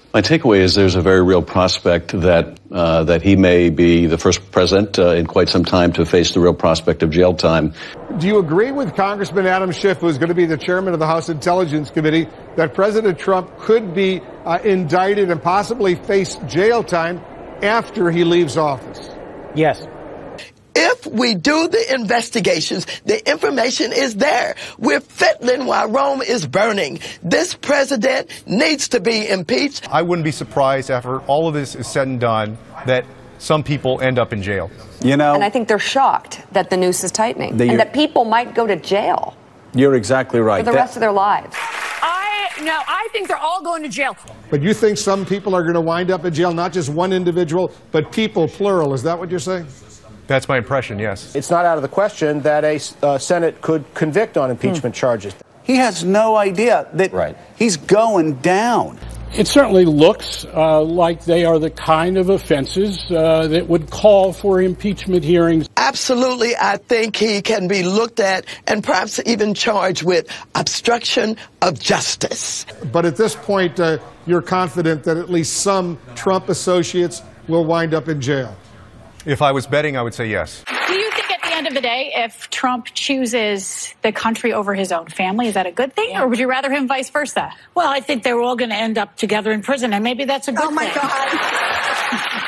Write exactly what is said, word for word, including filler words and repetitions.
My takeaway is there's a very real prospect that uh, that he may be the first president uh, in quite some time to face the real prospect of jail time. Do you agree with Congressman Adam Schiff, who's going to be the chairman of the House Intelligence Committee, that President Trump could be uh, indicted and possibly face jail time after he leaves office? Yes. If we do the investigations, the information is there. We're fiddling while Rome is burning. This president needs to be impeached. I wouldn't be surprised after all of this is said and done that some people end up in jail. You know, and I think they're shocked that the noose is tightening and that people might go to jail. You're exactly right. For the that, rest of their lives. I no, I think they're all going to jail. But you think some people are going to wind up in jail, not just one individual, but people, plural. Is that what you're saying? That's my impression, yes. It's not out of the question that a uh, Senate could convict on impeachment hmm. charges. He has no idea that right. he's going down. It certainly looks uh, like they are the kind of offenses uh, that would call for impeachment hearings. Absolutely, I think he can be looked at and perhaps even charged with obstruction of justice. But at this point, uh, you're confident that at least some Trump associates will wind up in jail? If I was betting, I would say yes. Do you think at the end of the day, if Trump chooses the country over his own family, is that a good thing? Yeah. Or would you rather him vice versa? Well, I think they're all going to end up together in prison, and maybe that's a good thing. Oh, my God.